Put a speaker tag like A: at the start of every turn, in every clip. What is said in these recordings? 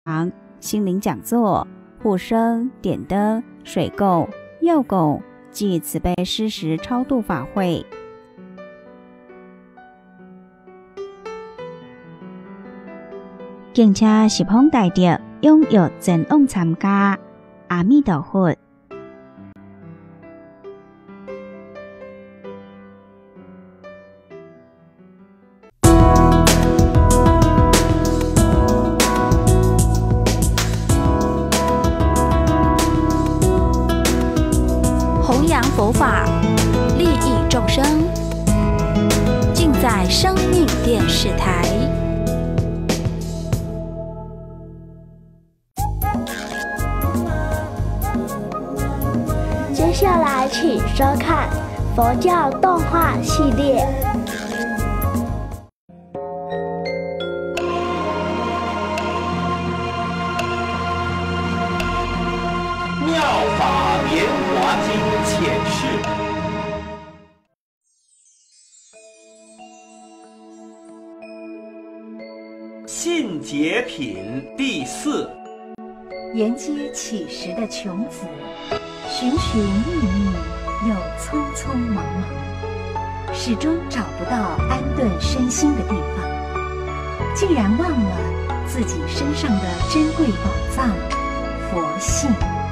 A: 心灵讲座、护生、点灯、水供、药供及慈悲施食超度法会。敬请十方大德踊跃前往参加。阿弥陀佛。
B: 弘扬佛法，利益众生，尽在生命电视台。
C: 接下来请收看佛教动画系列。
D: 妙法莲华经前世。信解品第4。
E: 沿街乞食的穷子，寻寻觅觅，又匆匆忙忙，始终找不到安顿身心的地方，竟然忘了自己身上的珍贵宝藏——佛性，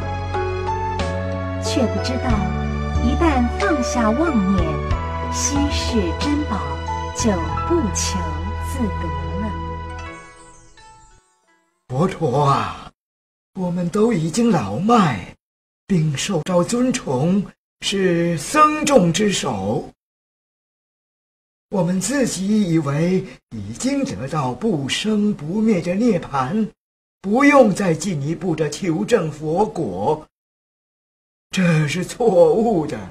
E: 却不知道，一旦放下妄念，稀世珍宝就不求自得了。
F: 佛陀啊，我们都已经老迈，并受到尊崇，是僧众之首。我们自己以为已经得到不生不灭的涅槃，不用再进一步的求证佛果，这是错误的。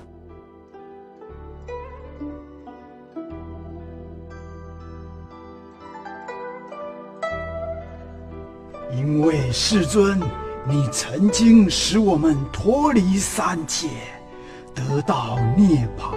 G: 因为世尊，你曾经使我们脱离三界，得到涅槃。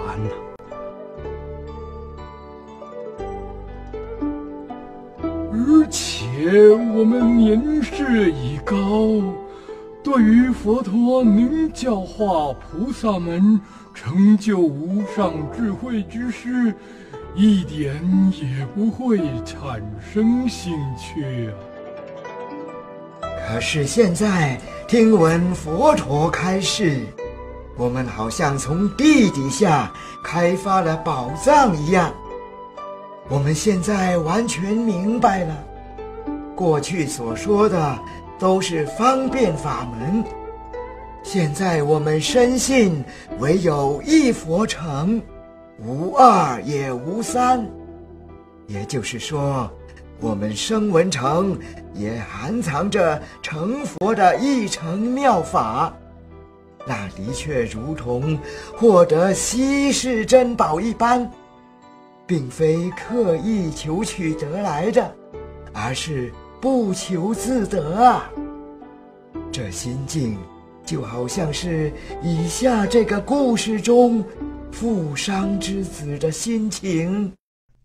G: 而且我们年事已高，对于佛陀能教化菩萨们成就无上智慧之事，一点也不会产生兴趣啊。
F: 可是现在听闻佛陀开示，我们好像从地底下开发了宝藏一样。我们现在完全明白了，过去所说的都是方便法门，现在我们深信唯有一佛成，无二也无三。也就是说，我们声闻乘也含藏着成佛的一乘妙法，那的确如同获得稀世珍宝一般，并非刻意求取得来的，而是不求自得啊。这心境就好像是以下这个故事中富商之子的心情。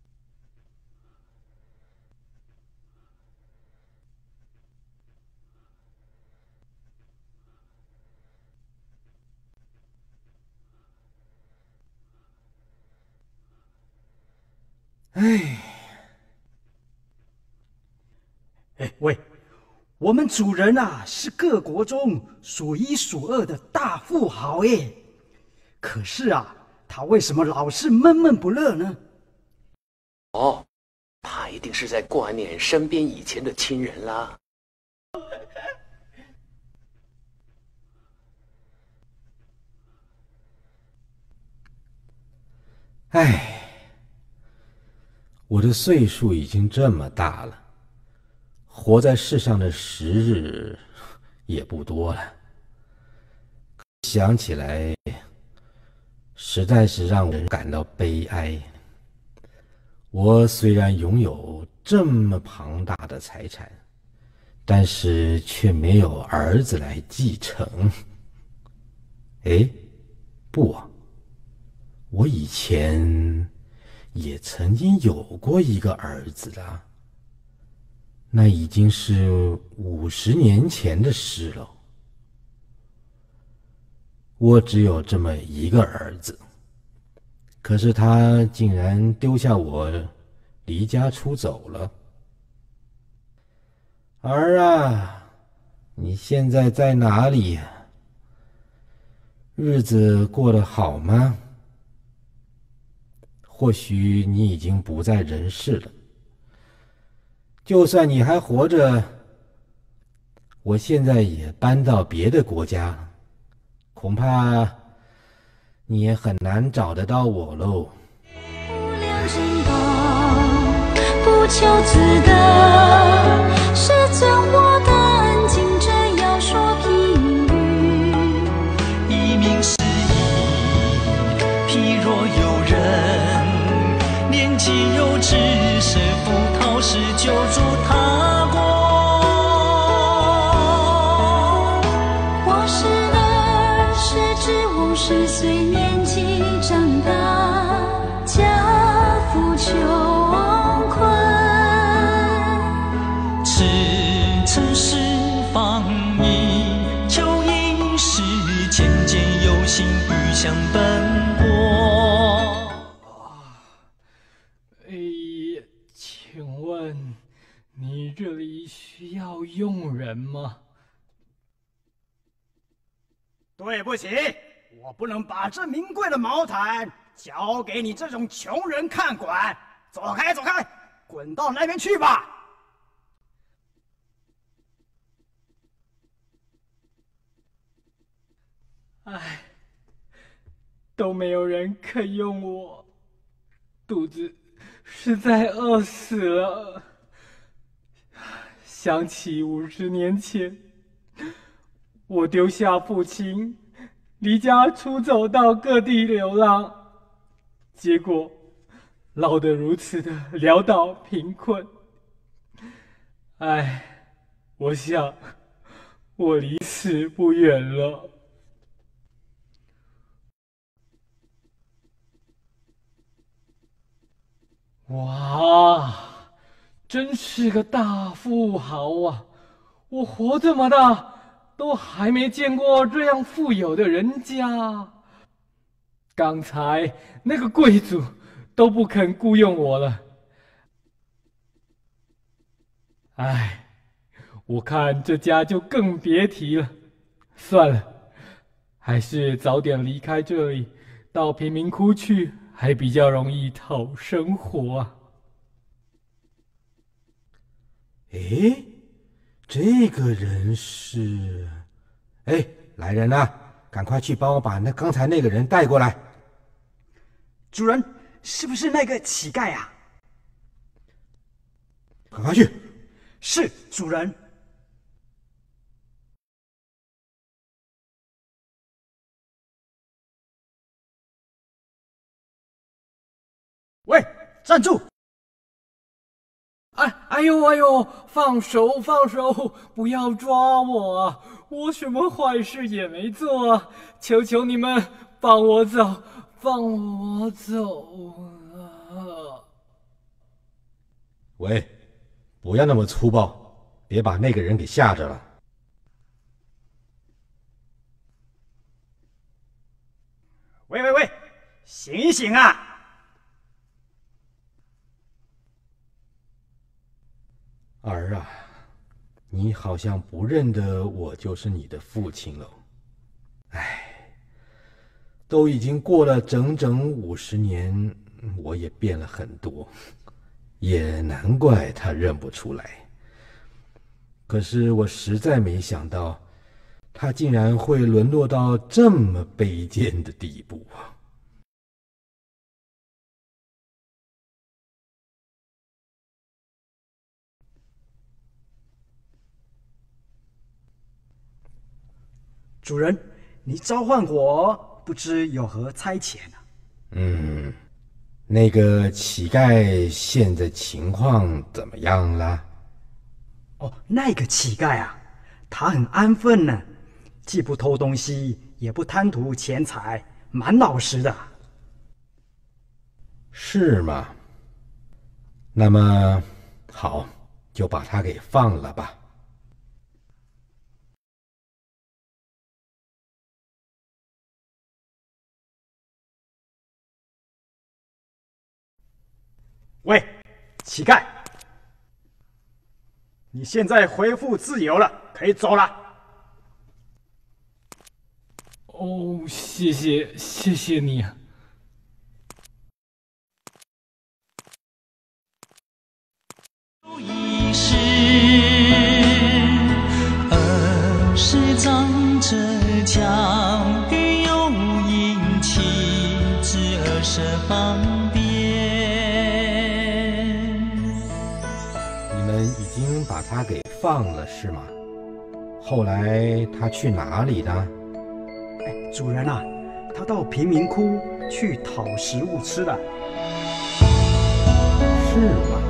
G: 喂，我们主人啊，是各国中数一数二的大富豪耶。可是啊，他为什么老是闷闷不乐呢？
D: 哦，他一定是在挂念身边以前的亲人啦。
H: 唉，我的岁数已经这么大了，活在世上的时日也不多了。想起来，实在是让人感到悲哀。我虽然拥有这么庞大的财产，但是却没有儿子来继承。不啊，我以前也曾经有过一个儿子的， 那已经是50年前的事了。我只有这么一个儿子，可是他竟然丢下我，离家出走了。儿啊，你现在在哪里？日子过得好吗？或许你已经不在人世了。就算你还活着，我现在也搬到别的国家，恐怕你也很难找得到我喽。
B: 无量正道，不求自得，是将我的恩情这样说评语。
I: 一名是一，譬若有人年纪幼稚，是赴陶氏救助他国。
B: 我是儿，是指50岁年纪长大，家父穷困，
I: 驰骋四方以求一时，渐渐有心欲向奔波。
G: 请问你这里需要佣人吗？
J: 对不起，我不能把这名贵的毛毯交给你这种穷人看管。走开，走开，滚到那边去吧。
G: 唉，都没有人肯用我，肚子实在饿死了。想起50年前，我丢下父亲，离家出走到各地流浪，结果落得如此的潦倒贫困。唉，我想我离死不远了。哇，真是个大富豪啊！我活这么大，都还没见过这样富有的人家。刚才那个贵族都不肯雇佣我了。唉，我看这家就更别提了。算了，还是早点离开这里，到贫民窟去，还比较容易讨生活啊。
H: 诶，这个人是……哎，来人啊，赶快去帮我把刚才那个人带过来。
J: 主人，是不是那个乞丐啊？
H: 赶快去。
J: 是，主人。喂，站住！
G: 哎呦，放手，不要抓我啊！我什么坏事也没做啊！求求你们放我走，放我走啊！
H: 喂，不要那么粗暴，别把那个人给吓着了。
J: 喂，醒一醒啊！
H: 儿啊，你好像不认得我就是你的父亲了。唉，都已经过了整整50年，我也变了很多，也难怪他认不出来。可是我实在没想到，他竟然会沦落到这么卑贱的地步啊！
J: 主人，你召唤我，不知有何差遣啊？
H: 那个乞丐现在情况怎么样了？
J: 哦，那个乞丐啊，他很安分呢，既不偷东西，也不贪图钱财，蛮老实的。
H: 是吗？那么好， 就把他给放了吧。
J: 喂，乞丐，你现在恢复自由了，可以走了。
G: 哦，谢谢你。
I: 一世，儿时长者讲语有应，妻子而身方便。
H: 你们已经把他给放了是吗？后来他去哪里呢？
J: 主人啊，他到贫民窟去讨食物吃了。
H: 是吗？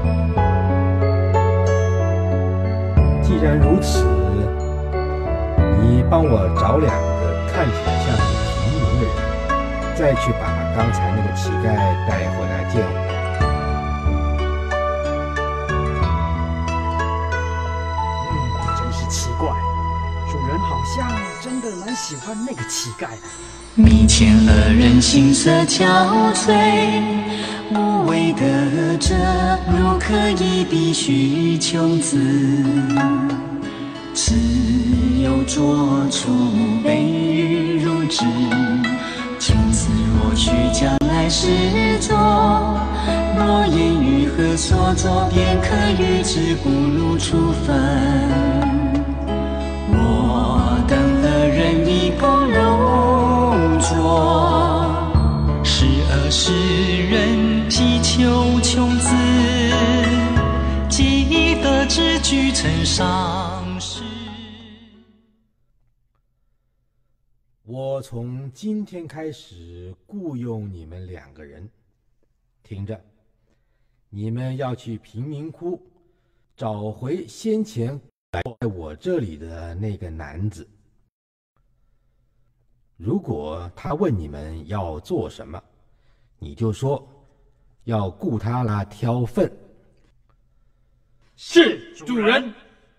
H: 既然如此，你帮我找2个看起来像是平民的人，再去把刚才那个乞丐带回来见我。
J: 真是奇怪，主人好像真的蛮喜欢那个乞丐的。
I: 迷前二人心色憔悴，无为歌者如可以必须穷子，只有做出悲与如之。穷子若去将来世作，若言语何所作，便可与之骨碌处分。我等二人一共入座，时而世人祈求穷子，既得之具成上士。
H: 我从今天开始雇佣你们2个人，听着，你们要去贫民窟找回先前来在我这里的那个男子。如果他问你们要做什么，你就说要雇他来挑粪。
G: 是，主人。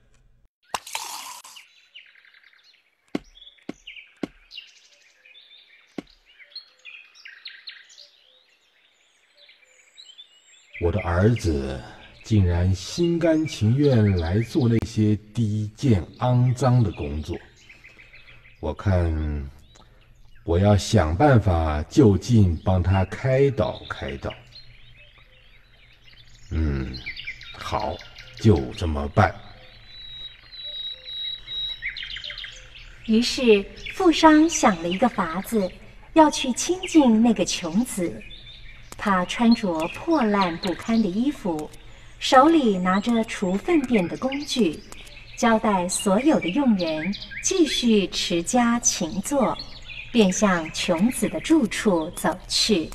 H: 我的儿子竟然心甘情愿来做那些低贱肮脏的工作，我看我要想办法就近帮他开导开导。好，就这么办。
E: 于是富商想了一个法子，要去亲近那个穷子。他穿着破烂不堪的衣服，手里拿着除粪便的工具，交代所有的佣人继续持家勤作，便向穷子的住处走去。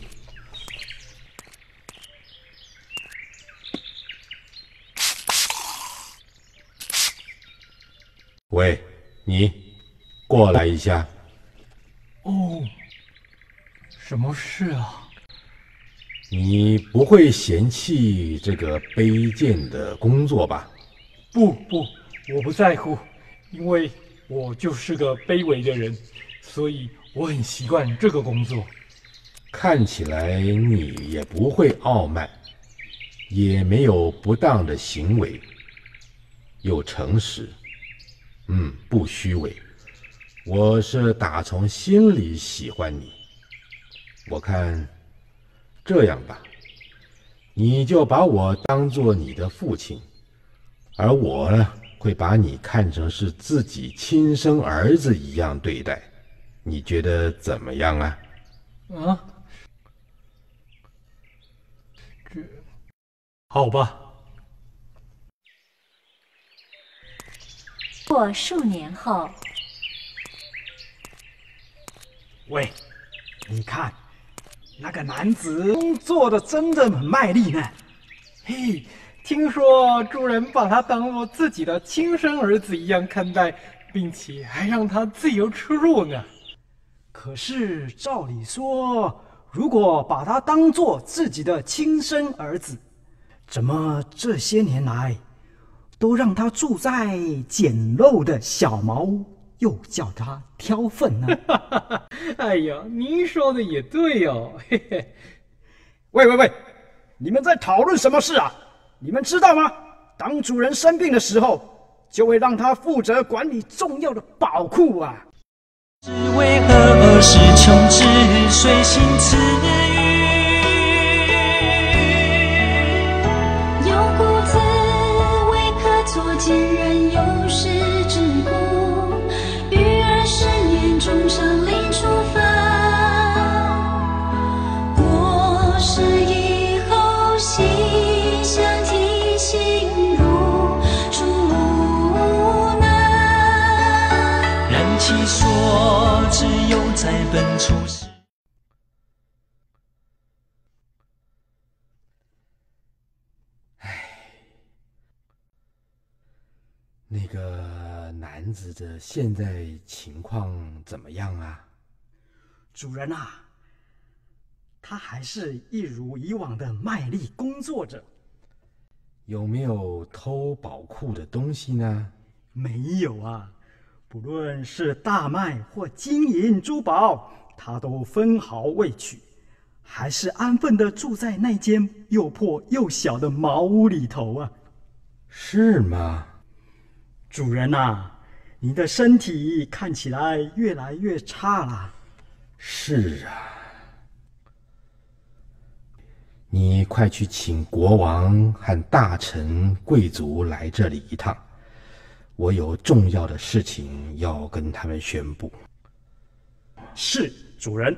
H: 喂，你过来一下。
G: 哦，什么事啊？
H: 你不会嫌弃这个卑贱的工作吧？
G: 不，我不在乎，因为我就是个卑微的人，所以我很习惯这个工作。
H: 看起来你也不会傲慢，也没有不当的行为，又诚实，不虚伪。我是打从心里喜欢你。我看这样吧，你就把我当作你的父亲，而我呢，会把你看成是自己亲生儿子一样对待。你觉得怎么样啊？
G: 这好吧。
E: 过数年后，
J: 喂，你看，那个男子工作的真的很卖力呢。
G: 嘿，听说主人把他当作自己的亲生儿子一样看待，并且还让他自由出入呢。
J: 可是照理说，如果把他当作自己的亲生儿子，怎么这些年来都让他住在简陋的小茅屋，又叫他挑粪呢。
G: 哎呀，您说的也对哦。嘿嘿。
J: 喂，你们在讨论什么事啊？你们知道吗？当主人生病的时候，就会让他负责管理重要的宝库啊。
I: 是为何是穷之随心赐予？
B: 有故自为可作奸人，有时之故，于20年中上令处罚。过世以后，心相提醒如初难。
I: 然其所只有在本处时。
H: 那个男子的现在情况怎么样啊？
J: 主人啊，他还是一如以往的卖力工作着。
H: 有没有偷宝库的东西呢？
J: 没有啊，不论是大麦或金银珠宝，他都分毫未取，还是安分地住在那间又破又小的茅屋里头啊。
H: 是吗？
J: 主人啊，您的身体看起来越来越差了。
H: 是啊，你快去请国王和大臣贵族来这里一趟，我有重要的事情要跟他们宣布。
J: 是，主人。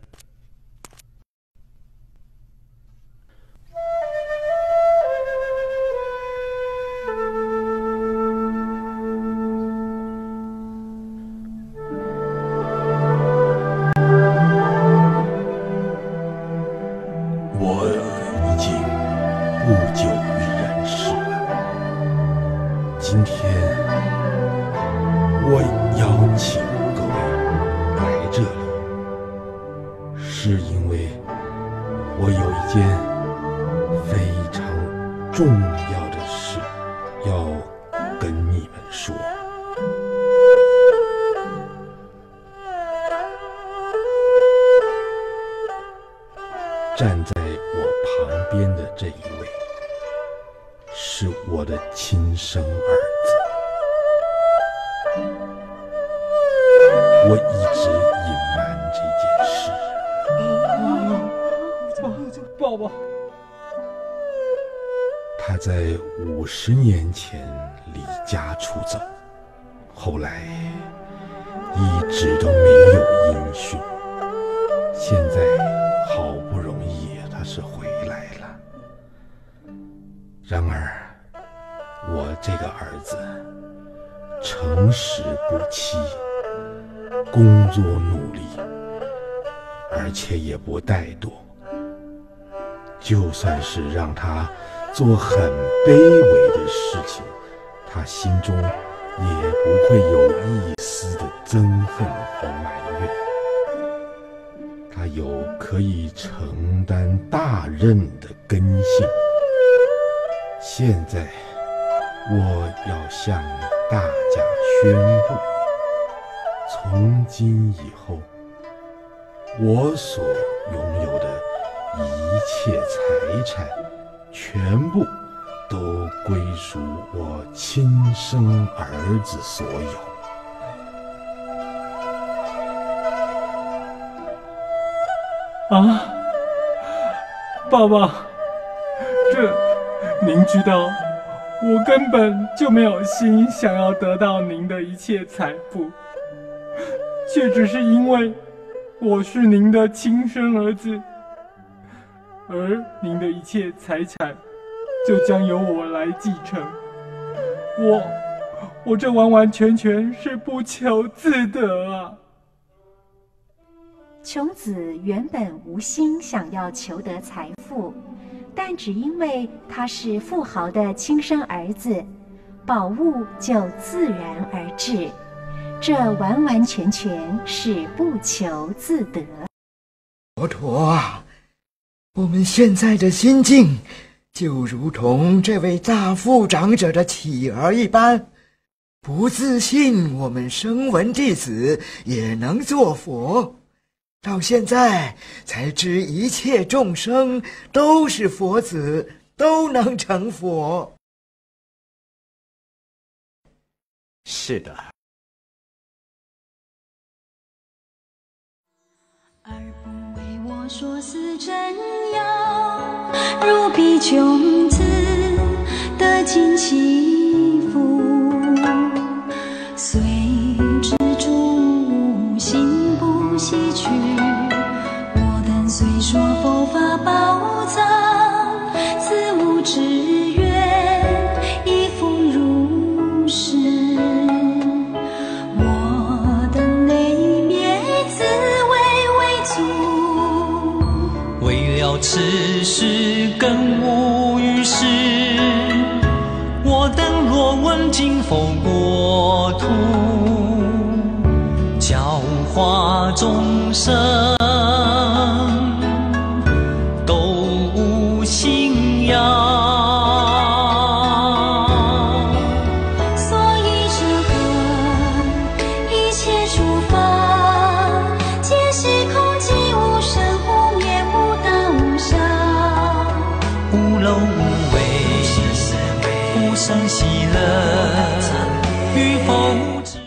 H: 站在我旁边的这一位，是我的亲生儿子。我一直隐瞒这件事。
G: 爸爸，
H: 他在50年前离家出走，后来一直都没有音讯。现在好不容易他是回来了。然而我这个儿子诚实不欺，工作努力，而且也不怠惰。就算是让他做很卑微的事情，他心中也不会有一丝的憎恨和埋怨。他有可以承担大任的根性。现在我要向大家宣布，从今以后，我所拥有的一切财产全部都归属我亲生儿子所有。
G: 啊，爸爸，您知道，我根本就没有心想要得到您的一切财富，却只是因为我是您的亲生儿子，而您的一切财产就将由我来继承。我这完完全全是不求自得啊！
E: 穷子原本无心想要求得财富，但只因为他是富豪的亲生儿子，宝物就自然而至。这完完全全是不求自得。
F: 佛陀啊，我们现在的心境就如同这位大富长者的妻儿一般，不自信我们声闻弟子也能做佛，到现在才知一切众生都是佛子，都能成佛。
K: 是的。
B: 而不为我说是真要，如比穷子得尽其福，虽知诸心不习趣，我等虽说佛法宝藏，此无之愿，亦复如是。我等内灭自为主，
I: 为了此事更无余事，我等若闻经佛国土，教化众生都无信仰，
B: 所以这个一切诸法，皆是空寂无生无灭无大无小，
I: 无漏无为，无生喜乐，与否无知。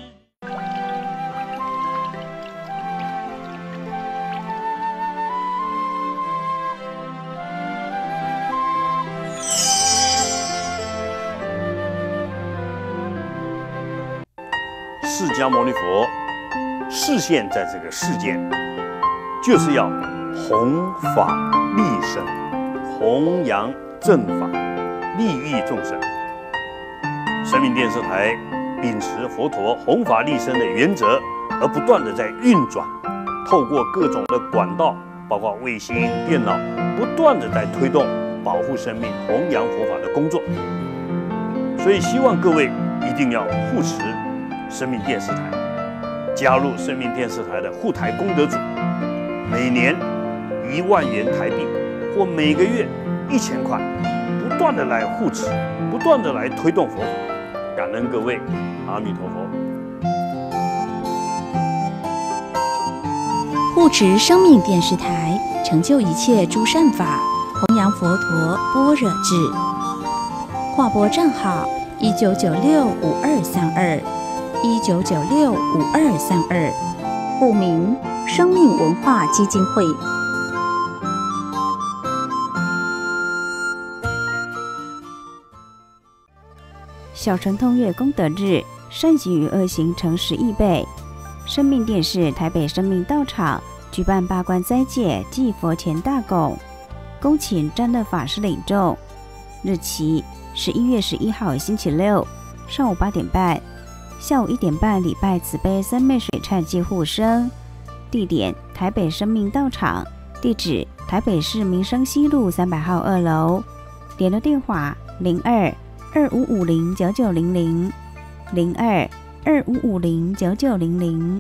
L: 释迦牟尼佛示现在这个世间，就是要弘法利生，弘扬正法，利益众生。生命电视台秉持佛陀弘法利生的原则，而不断的在运转，透过各种的管道，包括卫星、电脑，不断的在推动保护生命、弘扬佛法的工作。所以希望各位一定要护持生命电视台，加入生命电视台的护台功德组，每年1万元台币，或每个月1000块，不断的来护持，不断的来推动佛法。感恩各位，阿弥陀佛。
M: 护持生命电视台，成就一切诸善法，弘扬佛陀般若智。划拨账号19965232，19965232，
A: 户名生命文化基金会。小乘通月功德日，善行与恶行成10亿倍。生命电视台北生命道场举办8关斋戒祭佛前大供，恭请占乐法师领众。日期11月11号星期六，上午8点半，下午1点半礼拜慈悲三昧水忏祭护生。地点台北生命道场，地址台北市民生西路300号2楼。联络电话02-2550-9900，02-2550-9900。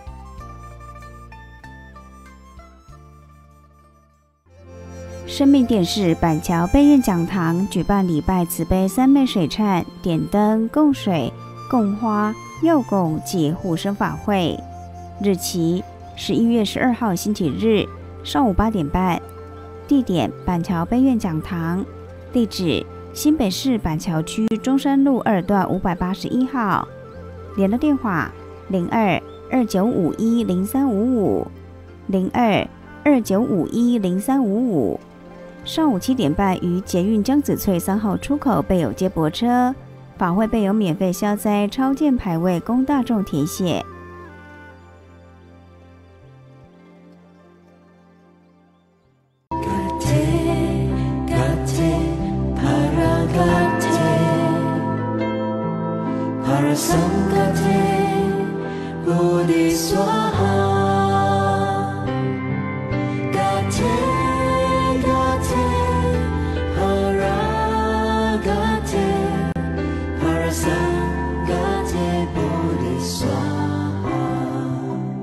A: 生命电视板桥悲愿讲堂举办礼拜慈悲三昧水忏点灯供水供花药供及护生法会，日期11月12号星期日，上午8点半。地点板桥悲愿讲堂，地址新北市板桥区中山路2段581号。联络电话02-2951-0355，02-2951-0355。上午7点半于捷运江子翠3号出口备有接驳车，法会备有免费消灾超荐牌位供大众填写。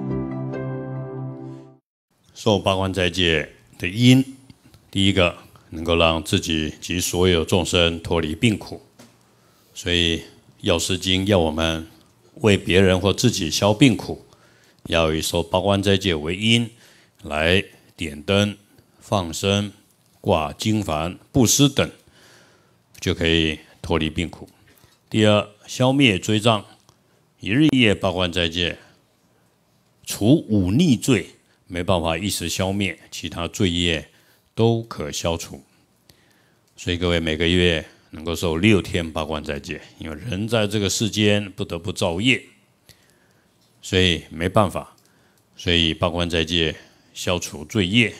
L: 受8关斋戒的因，第一个
N: 能够让自己及所有众生脱离病苦。所以《药师经》要我们为别人或自己消病苦，要以受八关斋戒为因，来点灯、放生、挂经幡、布施等，就可以脱离病苦。第二，消灭罪障，一日一夜八关斋戒，除忤逆罪没办法一时消灭，其他罪业都可消除。所以各位每个月能够受6天八关斋戒，因为人在这个世间不得不造业，所以没办法，所以八关斋戒消除罪业。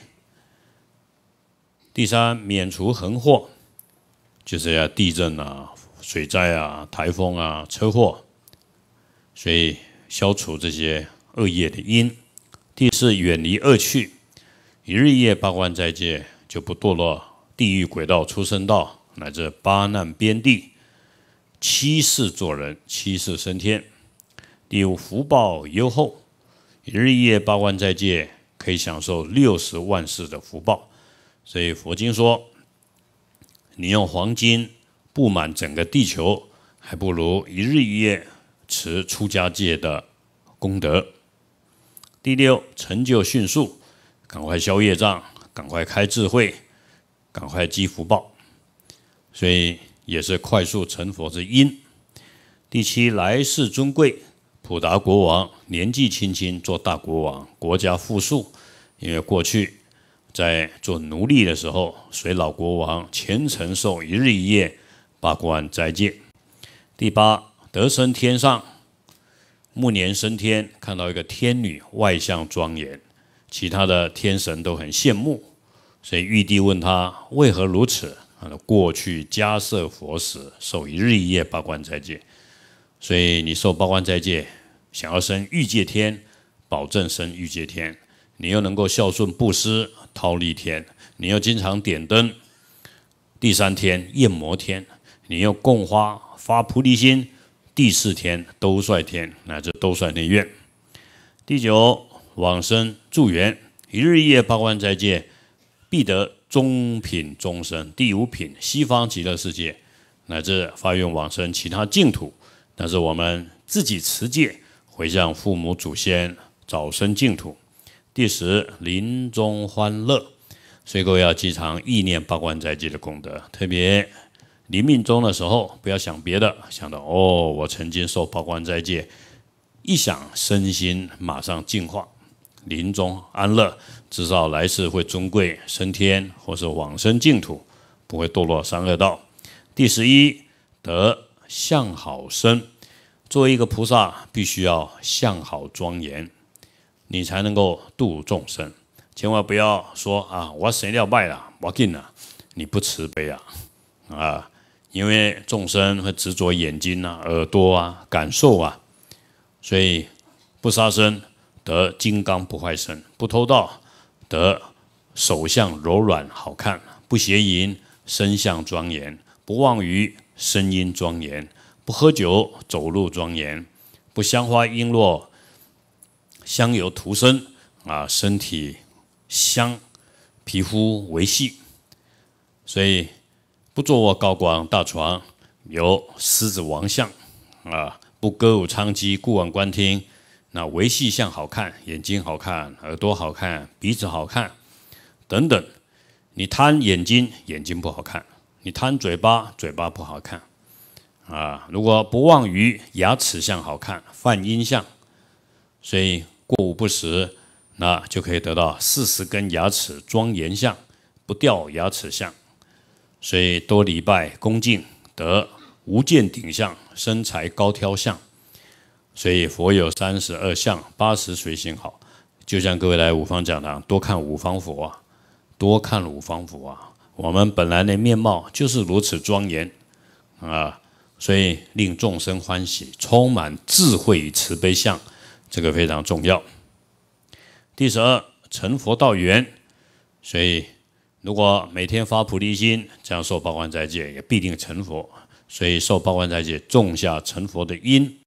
N: 第三，免除横祸，就是要地震啊、水灾啊、台风啊、车祸，所以消除这些恶业的因。第四，远离恶趣，一日一夜八关斋戒，就不堕落地狱、鬼道、畜生道，乃至八难边地，七世做人，七世升天。第五，福报优厚，一日一夜八关斋戒，可以享受60万世的福报。所以佛经说，你用黄金布满整个地球，还不如一日一夜持出家戒的功德。第六，成就迅速，赶快消业障，赶快开智慧，赶快积福报，所以也是快速成佛之因。第七，来世尊贵，普达国王，年纪轻轻做大国王，国家富庶，因为过去在做奴隶的时候，随老国王虔诚受一日一夜八关斋戒。第八，得生天上，暮年升天，看到一个天女外相庄严，其他的天神都很羡慕，所以玉帝问他为何如此？过去迦叶佛时受一日一夜八关斋戒，所以你受八关斋戒，想要升欲界天，保证升欲界天。你又能够孝顺布施，忉利天；你又经常点灯，第3天焰摩天；你又供花发菩提心，第4天兜率天，乃至兜率内院。第九，往生助缘，一日一夜八关斋戒，必得中品终身。第5品西方极乐世界，乃至发愿往生其他净土，但是我们自己持戒，回向父母祖先，早生净土。第10，临终欢乐，所以各位要经常意念八关斋戒的功德，特别临命终的时候，不要想别的，想到我曾经受八关斋戒，一想身心马上净化，临终安乐，至少来世会尊贵升天，或是往生净土，不会堕落三恶道。第11，得相好身，作为一个菩萨，必须要相好庄严，你才能够度众生。千万不要说我生了败了，我紧了，你不慈悲啊！因为众生会执着眼睛啊、耳朵啊、感受啊，所以不杀生得金刚不坏身，不偷盗得手相柔软好看，不邪淫身相庄严，不妄语声音庄严，不喝酒走路庄严，不香花璎珞香油涂身身体香，皮肤维细，所以不坐卧高广大床，有狮子王相不歌舞娼妓，顾往观听，那维系相好看，眼睛好看，耳朵好看，鼻子好看等等。你贪眼睛，眼睛不好看；你贪嘴巴，嘴巴不好看如果不妄语，牙齿相好看，泛音相，所以过午不食，那就可以得到40根牙齿庄严相，不掉牙齿相。所以多礼拜恭敬，得无见顶相，身材高挑相。所以佛有32相，80随行好。就像各位来五方讲堂，多看五方佛多看五方佛我们本来的面貌就是如此庄严所以令众生欢喜，充满智慧与慈悲相，这个非常重要。第12，成佛道缘，所以如果每天发菩提心，这样受八关斋戒，也必定成佛。所以受八关斋戒，种下成佛的因。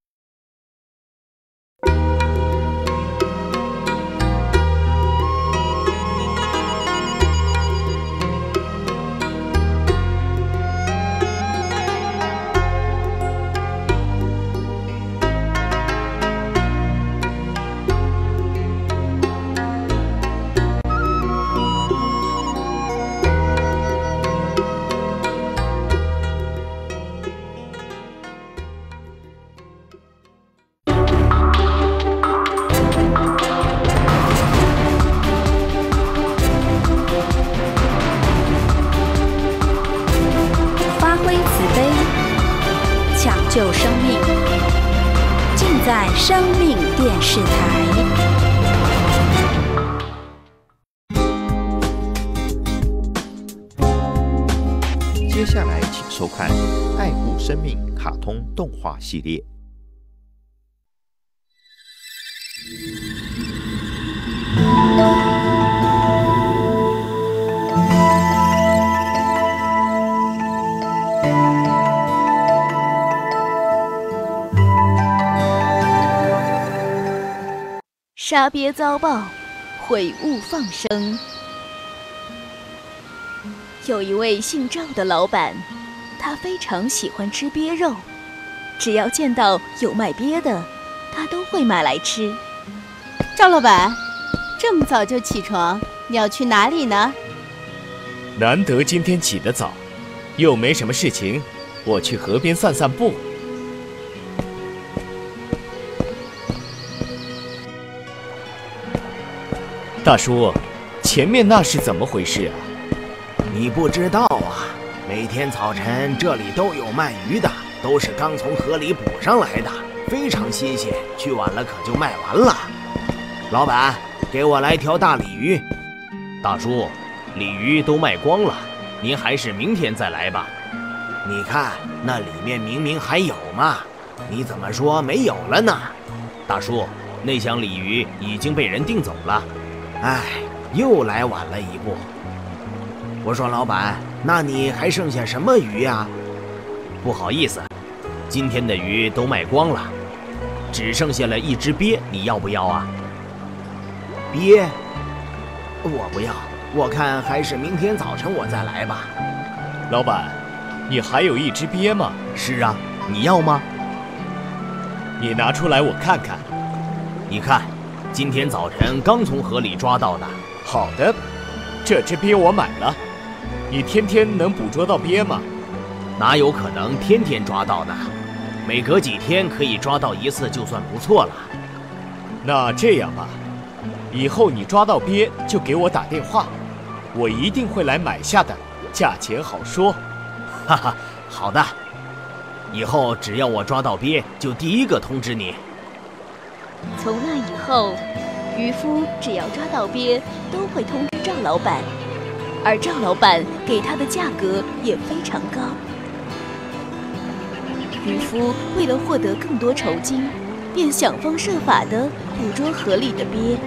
M: 救生命，尽在生命电视台。
O: 接下来请收看《爱护生命》卡通动画系列。
P: 沙鳖遭报，悔悟放生。有一位姓赵的老板，他非常喜欢吃鳖肉，只要见到有卖鳖的，他都会买来吃。
Q: 赵老板，这么早就起床，你要去哪里呢？
R: 难得今天起得早，又没什么事情，我去河边散散步。大叔，前面那是怎么回事啊？
S: 你不知道啊，每天早晨这里都有卖鱼的，都是刚从河里捕上来的，非常新鲜，去晚了可就卖完了。老板，给我来条大鲤鱼。
R: 大叔，鲤鱼都卖光了，您还是明天再来吧。
S: 你看那里面明明还有嘛，你怎么说没有了呢？
R: 大叔，那箱鲤鱼已经被人订走了。
S: 唉，又来晚了一步。我说老板，那你还剩下什么鱼呀？
R: 不好意思，今天的鱼都卖光了，只剩下了一只鳖，你要不要啊？
S: 鳖？我不要，我看还是明天早晨我再来吧。
R: 老板，你还有一只鳖吗？
S: 是啊，你要吗？
R: 你拿出来我看看。你看，今天早晨刚从河里抓到的。好的，这只鳖我买了。你天天能捕捉到鳖吗？哪有可能天天抓到呢？每隔几天可以抓到一次就算不错了。那这样吧，以后你抓到鳖就给我打电话，我一定会来买下的，价钱好说。哈哈，好的，以后只要我抓到鳖，就第一个通知你。
P: 从那以后，渔夫只要抓到鳖，都会通知赵老板，而赵老板给他的价格也非常高。渔夫为了获得更多酬金，便想方设法地捕捉河里的鳖。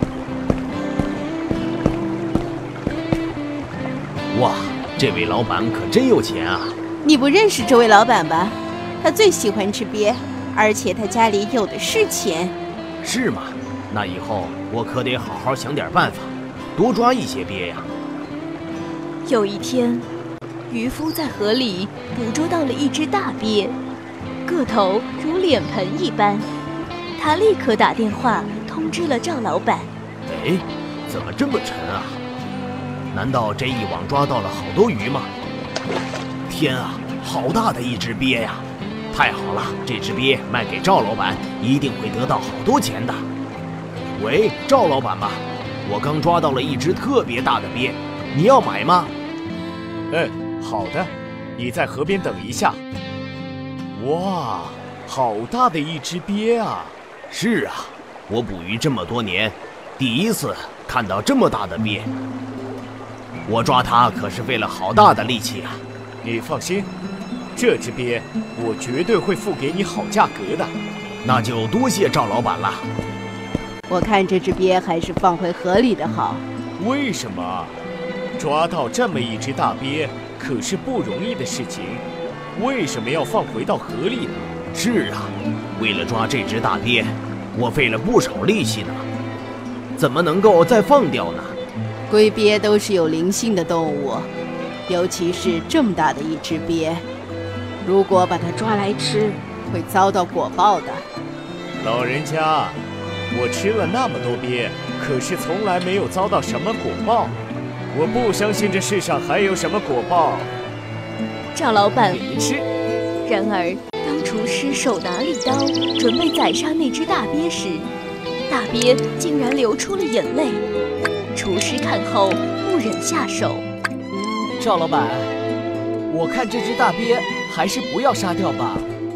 R: 哇，这位老板可真有钱啊！
Q: 你不认识这位老板吧？他最喜欢吃鳖，而且他家里有的是钱。
R: 是吗？那以后我可得好好想点办法，多抓一些鳖呀。
P: 有一天，渔夫在河里捕捉到了一只大鳖，个头如脸盆一般。他立刻打电话通知了赵老板。
R: 哎，怎么这么沉啊？难道这一网抓到了好多鱼吗？天啊，好大的一只鳖呀！太好了，这只鳖卖给赵老板，一定会得到好多钱的。喂，赵老板吧，我刚抓到了一只特别大的鳖，你要买吗？好的，你在河边等一下。哇，好大的一只鳖啊！是啊，我捕鱼这么多年，第一次看到这么大的鳖。我抓它可是费了好大的力气啊！你放心，这只鳖我绝对会付给你好价格的。那就多谢赵老板了。
Q: 我看这只鳖还是放回河里的好。
R: 为什么？抓到这么一只大鳖可是不容易的事情，为什么要放回到河里呢？是啊，为了抓这只大鳖，我费了不少力气呢，怎么能够再放掉呢？
Q: 龟鳖都是有灵性的动物，尤其是这么大的一只鳖，如果把它抓来吃，会遭到果报的。
R: 老人家，我吃了那么多鳖，可是从来没有遭到什么果报。我不相信这世上还有什么果报。
P: 赵老板一吃，然而当厨师手拿利刀准备宰杀那只大鳖时，大鳖竟然流出了眼泪。厨师看后不忍下手。
T: 赵老板，我看这只大鳖还是不要杀掉吧。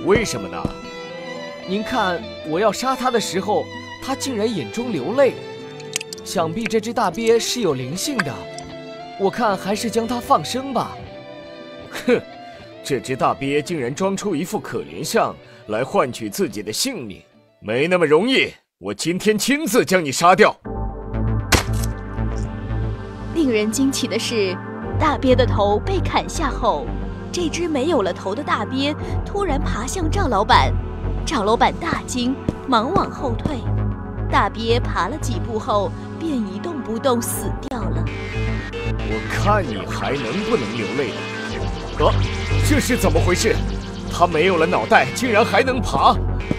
T: 为什么呢？您看，我要杀它的时候，它竟然眼中流泪。想必这只大鳖是有灵性的，我看还是将它放生吧。
U: 哼，这只大鳖竟然装出一副可怜相来换取自己的性命，没那么容易。我今天亲自将你杀掉。
P: 令人惊奇的是，大鳖的头被砍下后，这只没有了头的大鳖突然爬向赵老板。赵老板大惊，忙往后退。大鳖爬了几步后，便一动不动死掉了。
U: 我看你还能不能流泪了？这是怎么回事？它没有了脑袋，竟然还能爬？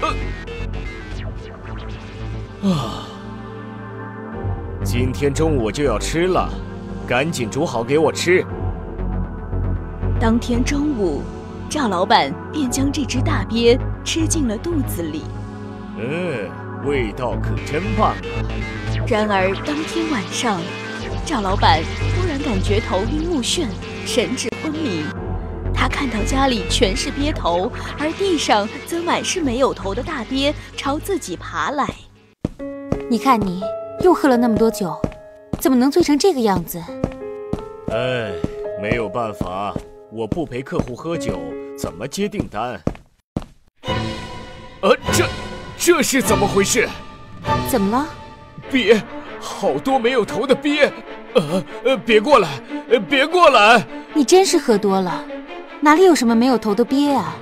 U: 今天中午就要吃了，赶紧煮好给我吃。
P: 当天中午，赵老板便将这只大鳖吃进了肚子里。
U: 味道可真棒啊！
P: 然而当天晚上，赵老板突然感觉头晕目眩，神志昏迷。他看到家里全是鳖头，而地上则满是没有头的大鳖朝自己爬来。
V: 你看你又喝了那么多酒，怎么能醉成这个样子？
U: 没有办法，我不陪客户喝酒，怎么接订单？这是怎么回事？
V: 怎么了？
U: 鳖，好多没有头的鳖！别过来，别过来！
V: 你真是喝多了，哪里有什么没有头的鳖啊？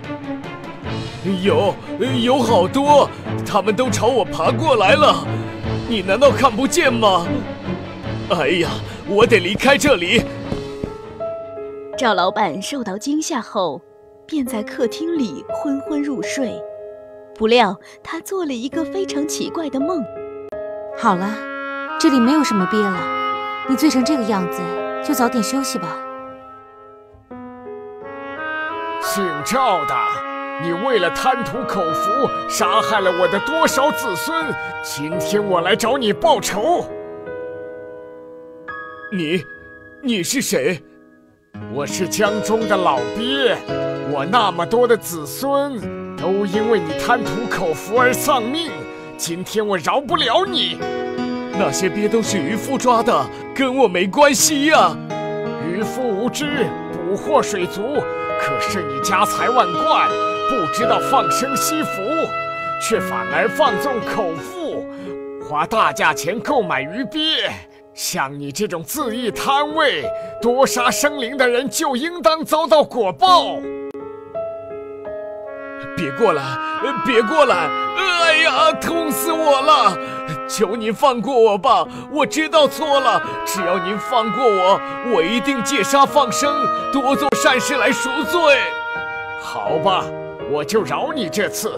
U: 有好多，他们都朝我爬过来了，你难道看不见吗？哎呀，我得离开这里！
P: 赵老板受到惊吓后，便在客厅里昏昏入睡。不料他做了一个非常奇怪的梦。
V: 好了，这里没有什么鳖了，你醉成这个样子，就早点休息吧。
U: 姓赵的，你为了贪图口福，杀害了我的多少子孙？今天我来找你报仇。你是谁？我是江中的老鳖，我那么多的子孙，都因为你贪图口福而丧命。今天我饶不了你。那些鳖都是渔夫抓的，跟我没关系呀。渔夫无知，捕获水族，可是你家财万贯，不知道放生惜福，却反而放纵口腹，花大价钱购买鱼鳖。像你这种恣意贪味、多杀生灵的人，就应当遭到果报。别过来，别过来！哎呀，痛死我了！求您放过我吧，我知道错了。只要您放过我，我一定戒杀放生，多做善事来赎罪。好吧，我就饶你这次。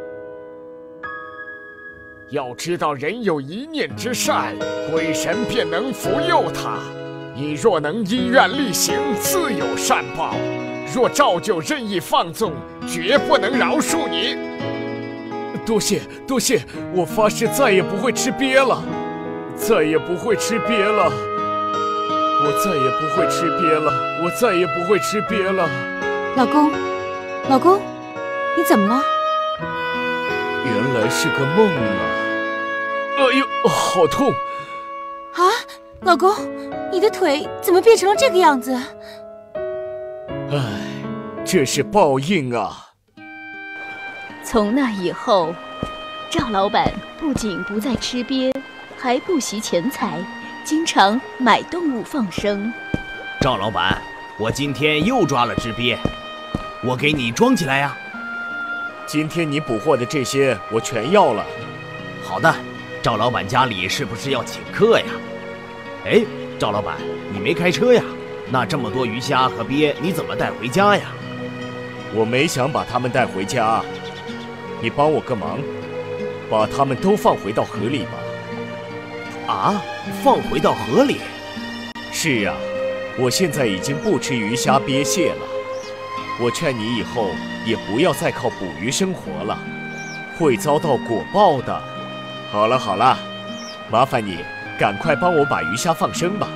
U: 要知道，人有一念之善，鬼神便能福佑他。你若能依愿力行，自有善报；若照旧任意放纵，绝不能饶恕你。多谢，多谢，我发誓再也不会吃鳖了，再也不会吃鳖了，我再也不会吃鳖了，我再也不会吃鳖了。
V: 老公，老公，你怎么了？
U: 原来是个梦啊！哎呦，好痛！
V: 啊，老公，你的腿怎么变成了这个样子？
U: 唉，这是报应啊！
P: 从那以后，赵老板不仅不再吃鳖，还不惜钱财，经常买动物放生。
R: 赵老板，我今天又抓了只鳖，我给你装起来呀。
U: 今天你捕获的这些，我全要了。
R: 好的。赵老板家里是不是要请客呀？哎，赵老板，你没开车呀？那这么多鱼虾和鳖，你怎么带回家呀？
U: 我没想把它们带回家，你帮我个忙，把它们都放回到河里吧。
R: 啊，放回到河里？
U: 是啊，我现在已经不吃鱼虾鳖蟹了。我劝你以后也不要再靠捕鱼生活了，会遭到果报的。好了好了，麻烦你赶快帮我把鱼虾放生吧。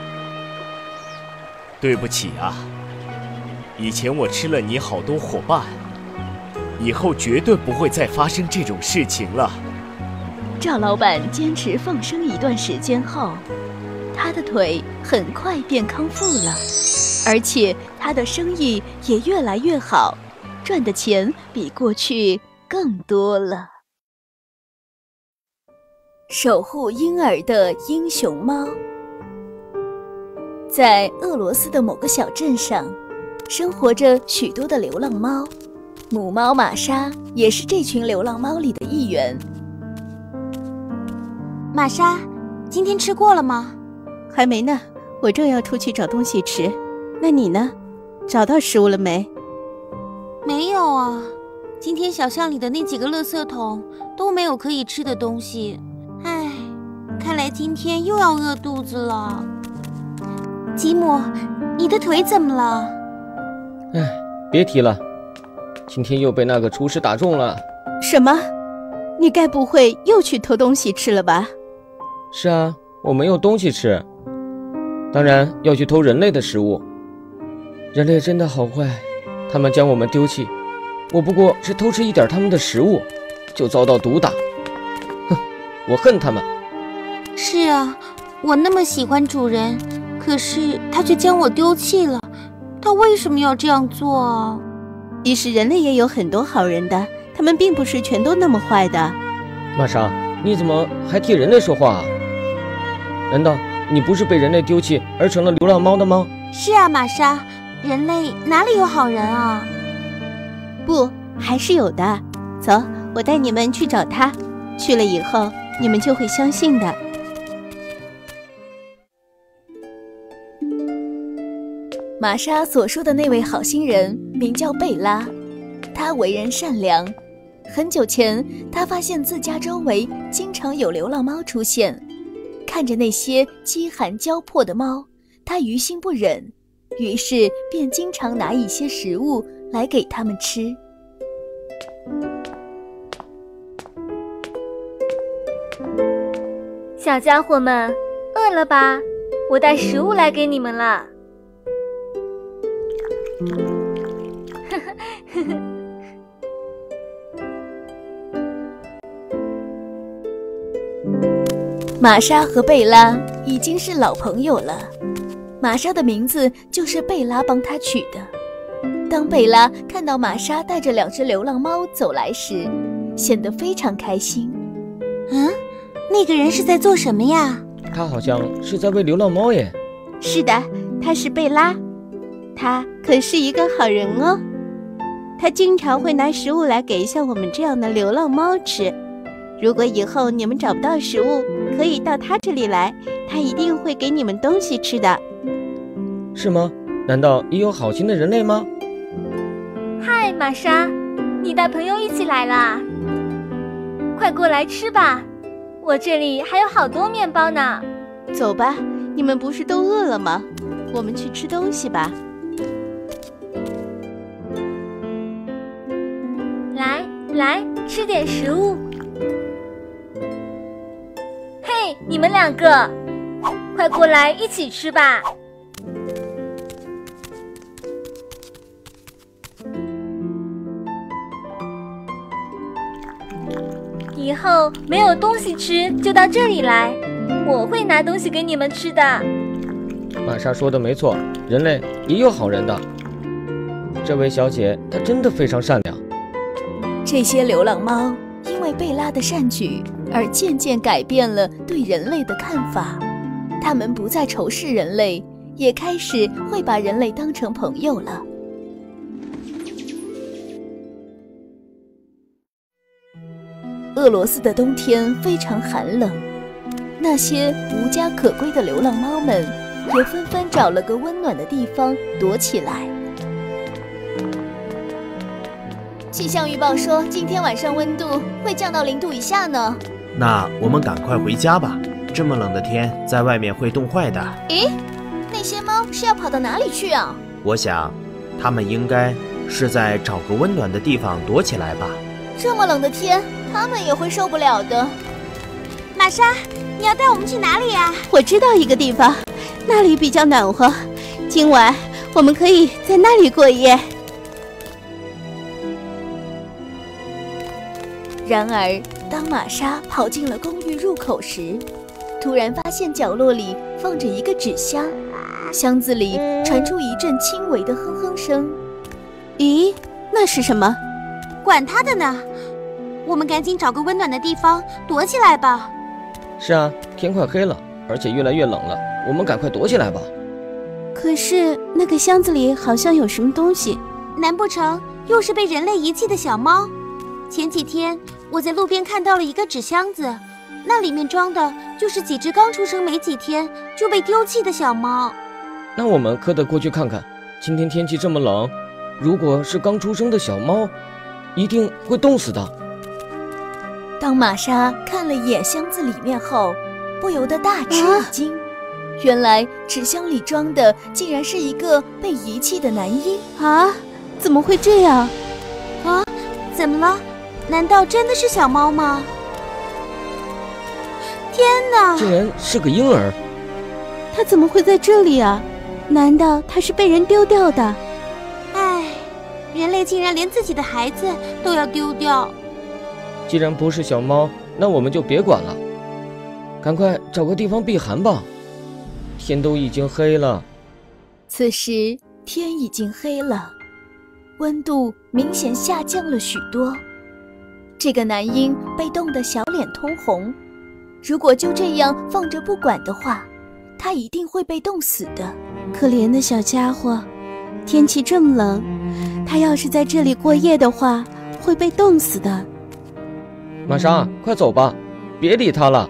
U: 对不起啊，以前我吃了你好多伙伴， 以后绝对不会再发生这种事情了。
P: 赵老板坚持放生一段时间后，他的腿很快便康复了，而且他的生意也越来越好，赚的钱比过去更多了。守护婴儿的英雄猫。在俄罗斯的某个小镇上，生活着许多的流浪猫，母猫玛莎也是这群流浪猫里的一员。
V: 玛莎，今天吃过了吗？
C: 还没呢，我正要出去找东西吃。那你呢？找到食物了没？
V: 没有啊，今天小巷里的那几个垃圾桶都没有可以吃的东西。唉，看来今天又要饿肚子了。吉姆，你的腿怎么了？
D: 唉，别提了，今天又被那个厨师打中了。
C: 什么？你该不会又去偷东西吃了吧？
D: 是啊，我没有东西吃，当然要去偷人类的食物。人类真的好坏，他们将我们丢弃，我不过是偷吃一点他们的食物，就遭到毒打。哼，我恨他们。
V: 是啊，我那么喜欢主人，可是他却将我丢弃了，他为什么要这样做啊？
C: 其实人类也有很多好人的，他们并不是全都那么坏的。
D: 玛莎，你怎么还替人类说话啊？难道你不是被人类丢弃而成了流浪猫的吗？
V: 是啊，玛莎，人类哪里有好人啊？
C: 不，还是有的。走，我带你们去找他，去了以后你们就会相信的。
P: 玛莎所说的那位好心人名叫贝拉，他为人善良。很久前，他发现自家周围经常有流浪猫出现，看着那些饥寒交迫的猫，他于心不忍，于是便经常拿一些食物来给它们吃。
W: 小家伙们，饿了吧？我带食物来给你们了。
P: 玛莎和贝拉已经是老朋友了，玛莎的名字就是贝拉帮她取的。当贝拉看到玛莎带着2只流浪猫走来时，显得非常开心。
V: 那个人是在做什么呀？
D: 他好像是在喂流浪猫耶。
C: 是的，他是贝拉，他可是一个好人哦。他经常会拿食物来给像我们这样的流浪猫吃。如果以后你们找不到食物，可以到他这里来，他一定会给你们东西吃的。
D: 是吗？难道也有好心的人类吗？
W: 嗨，玛莎，你带朋友一起来啦？快过来吃吧，我这里还有好多面包呢。
C: 走吧，你们不是都饿了吗？我们去吃东西吧。
W: 来，吃点食物。嘿，你们2个，快过来一起吃吧。以后没有东西吃就到这里来，我会拿东西给你们吃的。
D: 玛莎说的没错，人类也有好人的。这位小姐她真的非常善良。
P: 这些流浪猫因为贝拉的善举而渐渐改变了对人类的看法，它们不再仇视人类，也开始会把人类当成朋友了。俄罗斯的冬天非常寒冷，那些无家可归的流浪猫们也纷纷找了个温暖的地方躲起来。气象预报说，今天晚上温度会降到0度以下呢。
S: 那我们赶快回家吧，这么冷的天，在外面会冻坏的。
P: 咦，那些猫是要跑到哪里去啊？
S: 我想，它们应该是在找个温暖的地方躲起来吧。
P: 这么冷的天，它们也会受不了的。
V: 玛莎，你要带我们去哪里呀？
C: 我知道一个地方，那里比较暖和，今晚我们可以在那里过夜。
P: 然而，当玛莎跑进了公寓入口时，突然发现角落里放着一个纸箱，箱子里传出一阵轻微的哼哼声。
C: 咦，那是什么？
V: 管他的呢，我们赶紧找个温暖的地方躲起来吧。
D: 是啊，天快黑了，而且越来越冷了，我们赶快躲起来吧。
C: 可是那个箱子里好像有什么东西，
V: 难不成又是被人类遗弃的小猫？前几天我在路边看到了一个纸箱子，那里面装的就是几只刚出生没几天就被丢弃的小猫。
D: 那我们可得过去看看。今天天气这么冷，如果是刚出生的小猫，一定会冻死的。
P: 当玛莎看了一眼箱子里面后，不由得大吃一惊。原来纸箱里装的竟然是一个被遗弃的男婴
C: 啊！怎么会这样？
V: 啊，怎么了？难道真的是小猫吗？天哪！
D: 竟然是个婴儿！
C: 他怎么会在这里啊？难道他是被人丢掉的？
V: 唉，人类竟然连自己的孩子都要丢掉。
D: 既然不是小猫，那我们就别管了，赶快找个地方避寒吧。天都已经黑了。
P: 此时天已经黑了，温度明显下降了许多。这个男婴被冻得小脸通红，如果就这样放着不管的话，他一定会被冻死的。
C: 可怜的小家伙，天气这么冷，他要是在这里过夜的话，会被冻死的。
D: 玛莎，快走吧，别理他了。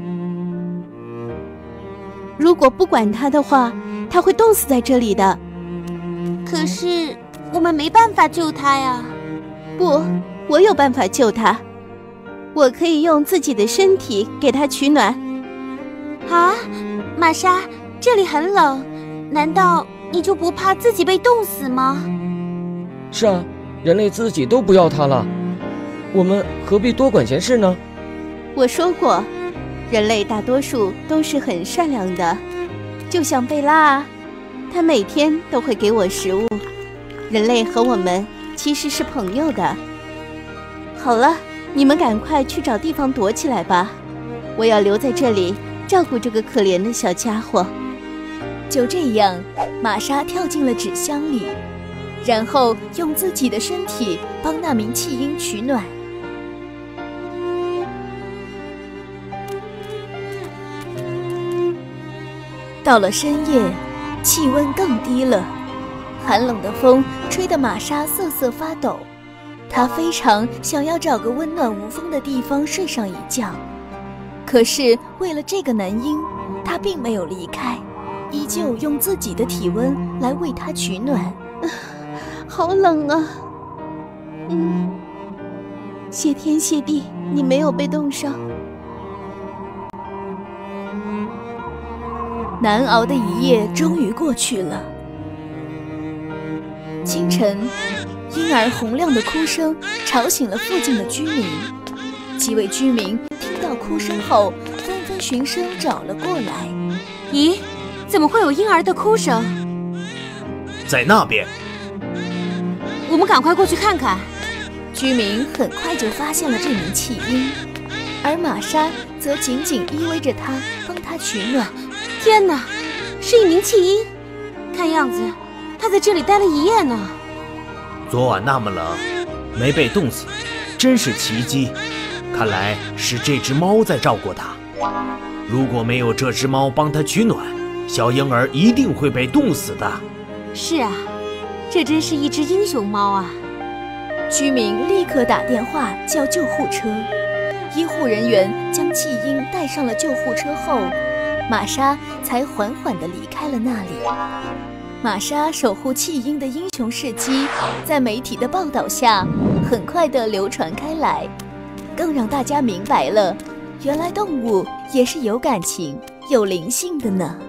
C: 如果不管他的话，他会冻死在这里的。
V: 可是我们没办法救他呀。
C: 不，我有办法救他。我可以用自己的身体给他取暖。
V: 啊，玛莎，这里很冷，难道你就不怕自己被冻死吗？
D: 是啊，人类自己都不要他了，我们何必多管闲事呢？
C: 我说过，人类大多数都是很善良的，就像贝拉啊，他每天都会给我食物。人类和我们其实是朋友的。好了，你们赶快去找地方躲起来吧，我要留在这里照顾这个可怜的小家伙。
P: 就这样，玛莎跳进了纸箱里，然后用自己的身体帮那名弃婴取暖。到了深夜，气温更低了，寒冷的风吹得玛莎瑟瑟发抖。她非常想要找个温暖无风的地方睡上一觉，可是为了这个男婴，她并没有离开，依旧用自己的体温来为他取暖。
C: 好冷啊！谢天谢地，你没有被冻伤。
P: 难熬的一夜终于过去了。清晨，婴儿洪亮的哭声吵醒了附近的居民。几位居民听到哭声后，纷纷循声找了过来。
V: 咦，怎么会有婴儿的哭声？
R: 在那边。
V: 我们赶快过去看看。
P: 居民很快就发现了这名弃婴，而玛莎则紧紧依偎着他，帮他取暖。
V: 天哪，是一名弃婴，看样子他在这里待了一夜呢。
R: 昨晚那么冷，没被冻死，真是奇迹。看来是这只猫在照顾他。如果没有这只猫帮他取暖，小婴儿一定会被冻死的。
V: 是啊，这真是一只英雄猫啊！
P: 居民立刻打电话叫救护车，医护人员将弃婴带上了救护车后，玛莎才缓缓地离开了那里。玛莎守护弃婴的英雄事迹，在媒体的报道下，很快地流传开来，更让大家明白了，原来动物也是有感情、有灵性的呢。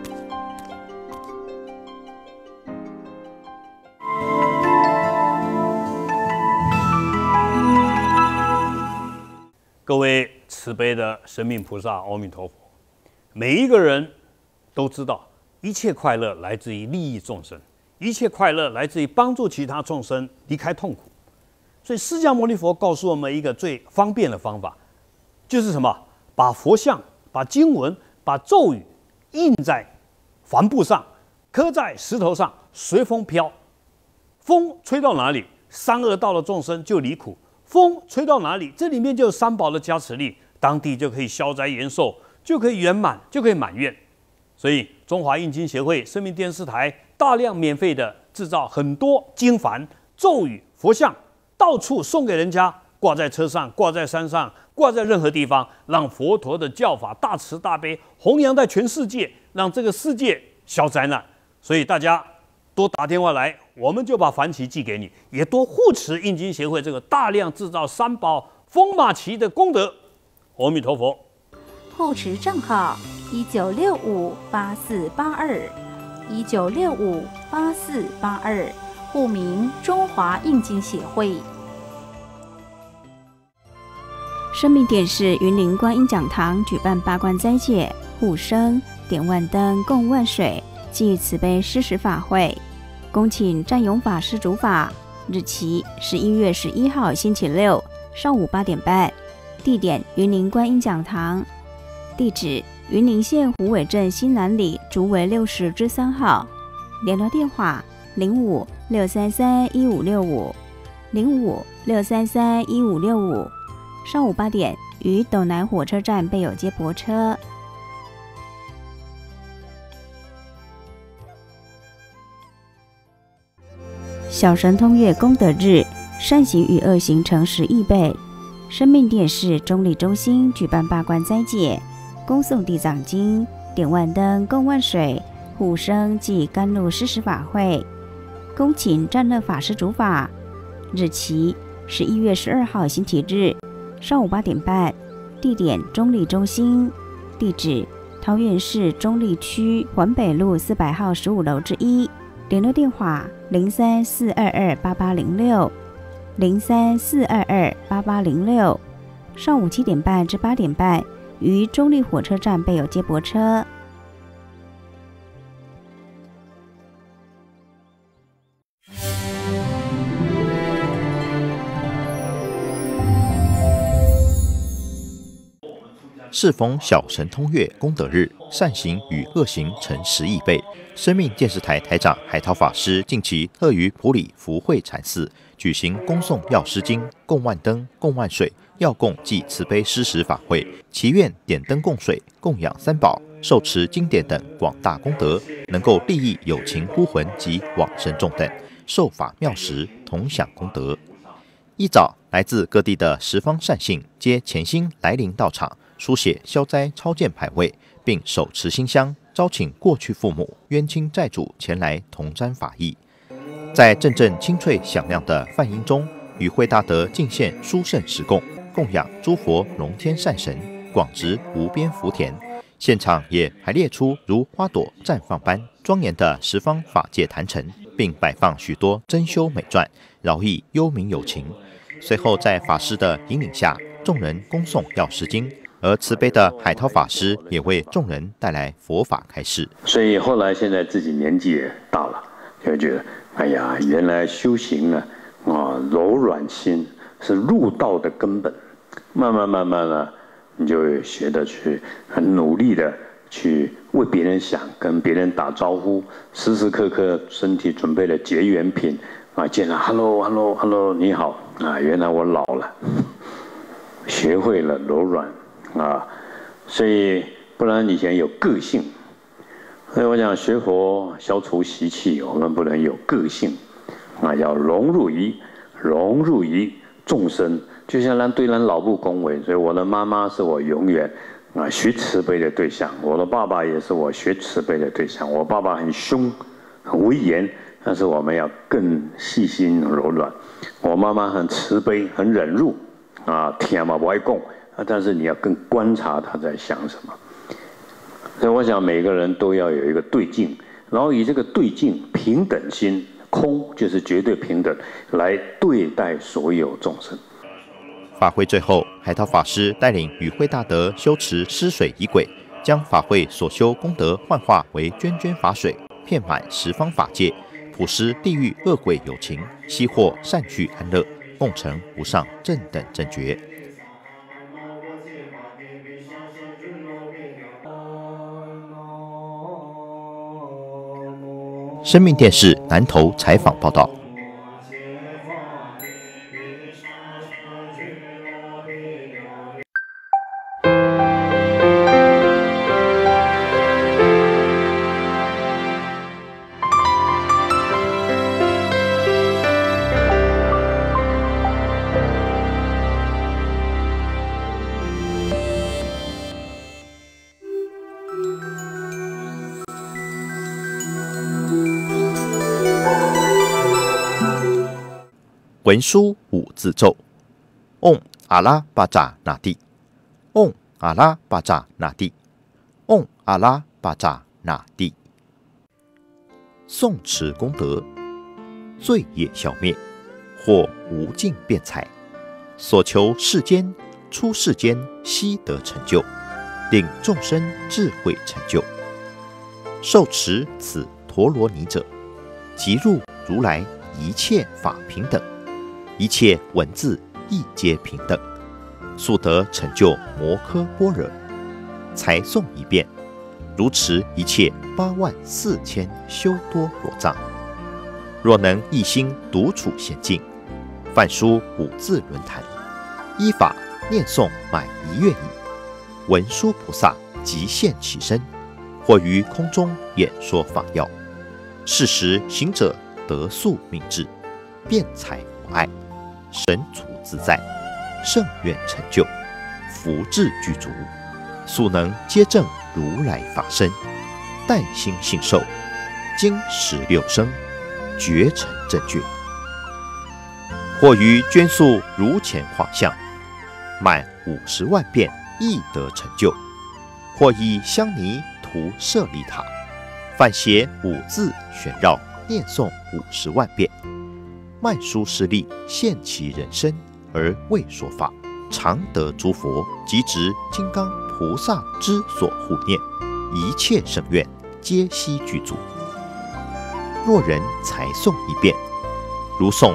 L: 各位慈悲的生命菩萨，阿弥陀佛！每一个人都知道，一切快乐来自于利益众生，一切快乐来自于帮助其他众生离开痛苦。 所以释迦牟尼佛告诉我们一个最方便的方法，就是什么？把佛像、把经文、把咒语印在帆布上，刻在石头上，随风飘。风吹到哪里，三恶道的众生就离苦；风吹到哪里，这里面就有三宝的加持力，当地就可以消灾延寿，就可以圆满，就可以满愿。所以中华印经协会、生命电视台大量免费的制造很多经幡、咒语、佛像，到处送给人家，挂在车上，挂在山上，挂在任何地方，让佛陀的教法大慈大悲弘扬在全世界，让这个世界消灾难。所以大家多打电话来，我们就把梵旗寄给你，也多护持印经协会这个大量制造三宝风马旗的功德。阿弥陀佛。
M: 护持账号19658482，19658482，户名中华印经协会。
A: 生命电视云林观音讲堂举办八关斋戒、护生、点万灯、供万水暨慈悲施食法会，恭请占勇法师主法，日期11月11号星期六上午8点半，地点云林观音讲堂，地址云林县虎尾镇新南里竹围60之3号，联络电话05-633-1565，05-633-1565，上午8点于斗南火车站备有接驳车。小神通月功德日，善行与恶行成10亿倍。生命电视中立中心举办八关斋戒、恭诵地藏经、点万灯、供万水、护生暨甘露施食法会，恭请占乐法师主法，日期11月12号星期日上午8点半，地点中立中心，地址桃园市中立区环北路400号15楼之1，联络电话03-422-8806，03-422-8806，上午7点半至8点半于中立火车站备有接驳车。
O: 适逢小神通月功德日，善行与恶行成10亿倍。生命电视台台长海涛法师近期特于埔里福慧禅寺举行恭诵药师经、供万灯、供万水、药供暨慈悲施食法会，祈愿点灯供水、供养三宝、受持经典等广大功德，能够利益有情孤魂及往生众等，受法妙时同享功德。一早，来自各地的十方善信皆潜心来临道场，书写消灾超荐牌位，并手持馨香，招请过去父母、冤亲债主前来同沾法益。在阵阵清脆响亮的梵音中，与会大德敬献殊胜十供，供养诸佛龙天善神，广植无边福田。现场也排列出如花朵绽放般庄严的十方法界坛城，并摆放许多珍馐美馔，饶益幽冥有情。随后在法师的引领下，众人恭诵药师经，而慈悲的海涛法师也为众人带来佛法开示。
G: 所以后来现在自己年纪也大了，就觉得哎呀，原来修行呢，柔软心是入道的根本。慢慢呢，你就学得去很努力的去为别人想，跟别人打招呼，时时刻刻身体准备了结缘品啊，见了 hello 你好啊，原来我老了，学会了柔软啊，所以不然以前有个性，所以我想学佛消除习气，我们不能有个性啊，要融入于众生，就像对人老不恭维，所以我的妈妈是我永远学慈悲的对象，我的爸爸也是我学慈悲的对象。我爸爸很凶很威严，但是我们要更细心柔软。我妈妈很慈悲很忍辱听嘛不爱讲但是你要更观察他在想什么。所以我想每个人都要有一个对境，然后以这个对境平等心，空就是绝对平等来对待所有众生。
O: 法会最后，海涛法师带领与会大德修持施水仪轨，将法会所修功德幻化为涓涓法水，遍满十方法界，普施地狱恶鬼有情，悉获善趣安乐， 共成无上正等正觉。生命电视南投采访报道。文殊五字咒：嗡阿拉巴扎那帝，嗡阿拉巴扎那帝，嗡阿拉巴扎那帝。诵持功德，罪业消灭，或无尽辩才，所求世间出世间悉得成就，令众生智慧成就。受持此陀罗尼者，即入如来一切法平等，一切文字亦皆平等，速得成就摩诃般若。才诵一遍，如持一切84000修多罗藏。若能一心独处闲静，泛书五字轮坛，依法念诵满1月矣，文殊菩萨即现其身，或于空中演说法要。是时行者得宿命智，辩才无碍，神处自在，圣愿成就，福智具足，速能接证如来法身，但心信受，经16生，觉成正觉。或于捐宿如前画像，满50万遍亦得成就。或以香泥涂舍利塔，梵写5字旋绕，念诵50万遍。曼殊师利现其人身而为说法，常得诸佛即指金刚菩萨之所护念，一切圣愿皆悉具足。若人才诵一遍，如诵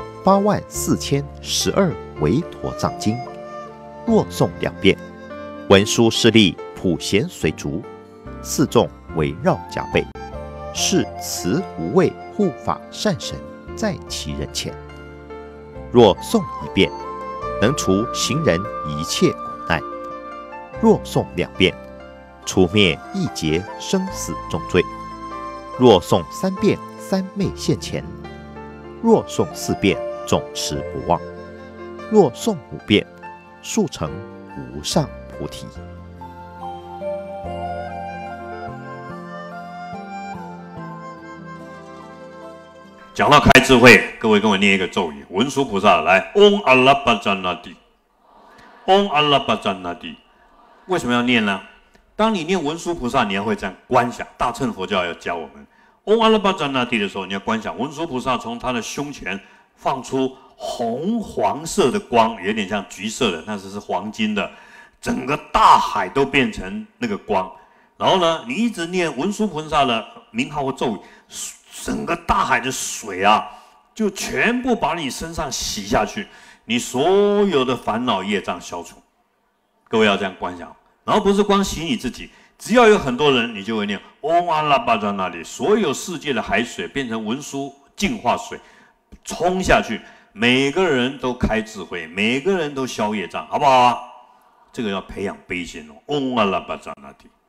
O: 84012维陀藏经；若诵2遍，文殊师利普贤随逐，四众围绕加倍，是慈无畏护法善神在其人前。若诵1遍，能除行人一切苦难；若诵2遍，除灭一劫生死重罪；若诵3遍，三昧现前；若诵4遍，总持不忘；若诵5遍，速成无上菩提。
N: 讲到开智慧，各位跟我念一个咒语：文殊菩萨来，嗡阿拉巴扎那帝，嗡阿拉巴扎那帝。为什么要念呢？当你念文殊菩萨，你要会这样观想。大乘佛教要教我们，嗡阿拉巴扎那帝的时候，你要观想文殊菩萨从他的胸前放出红黄色的光，有点像橘色的，那是黄金的，整个大海都变成那个光。然后呢，你一直念文殊菩萨的名号或咒语，整个大海的水啊，就全部把你身上洗下去，你所有的烦恼业障消除。各位要这样观想，然后不是光洗你自己，只要有很多人，你就会念嗡阿拉巴扎那里，所有世界的海水变成文殊净化水，冲下去，每个人都开智慧，每个人都消业障，好不好啊？这个要培养悲心哦，嗡阿拉巴扎那里。